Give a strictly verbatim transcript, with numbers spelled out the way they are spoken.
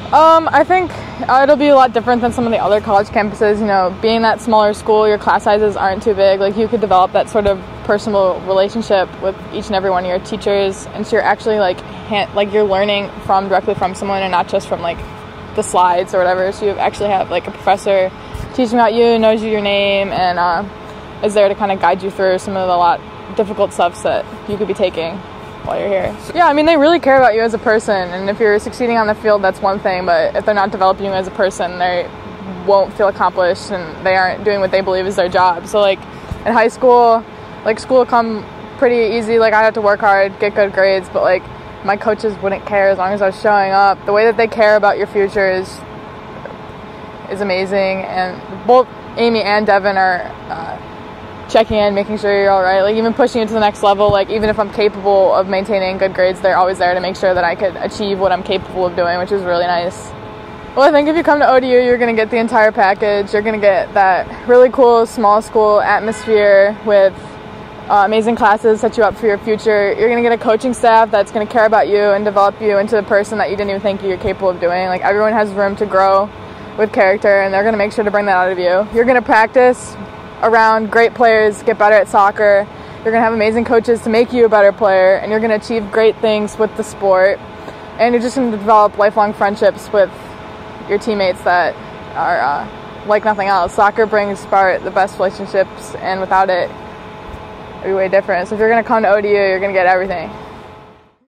Um, I think uh, it'll be a lot different than some of the other college campuses. You know, being that smaller school, your class sizes aren't too big. Like, you could develop that sort of personal relationship with each and every one of your teachers, and so you're actually like, hand, like you're learning from directly from someone, and not just from like the slides or whatever. So you actually have like a professor teaching about you, knows you your name, and uh, is there to kind of guide you through some of the lot difficult stuff that you could be taking while you're here. So, yeah, I mean, they really care about you as a person, and if you're succeeding on the field, that's one thing, but if they're not developing you as a person, they won't feel accomplished, and they aren't doing what they believe is their job. So, like, in high school, like, school will come pretty easy. Like, I had to work hard, get good grades, but, like, my coaches wouldn't care as long as I was showing up. The way that they care about your future is, is amazing, and both Amy and Devin are uh, checking in, making sure you're all right, like even pushing you to the next level. Like, even if I'm capable of maintaining good grades, they're always there to make sure that I could achieve what I'm capable of doing, which is really nice. Well, I think if you come to O D U, you're going to get the entire package. You're going to get that really cool small school atmosphere with uh, amazing classes, set you up for your future. You're going to get a coaching staff that's going to care about you and develop you into the person that you didn't even think you're capable of doing. Like, everyone has room to grow with character, and they're going to make sure to bring that out of you. You're going to practice around great players, get better at soccer. You're going to have amazing coaches to make you a better player, and you're going to achieve great things with the sport. And you're just going to develop lifelong friendships with your teammates that are uh, like nothing else. Soccer brings about the best relationships, and without it, it'd be way different. So if you're going to come to O D U, you're going to get everything.